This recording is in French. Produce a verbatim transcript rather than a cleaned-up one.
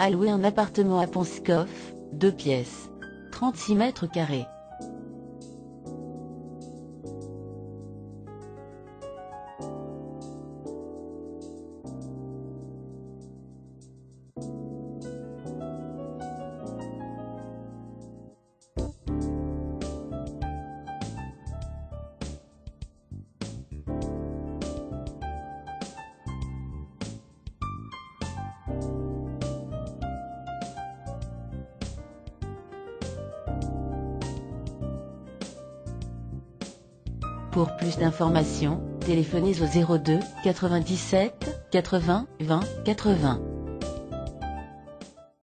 à louer un appartement à Ponscoff, deux pièces, trente-six mètres carrés. Pour plus d'informations, téléphonez au zéro deux quatre-vingt-dix-sept quatre-vingts vingt quatre-vingts.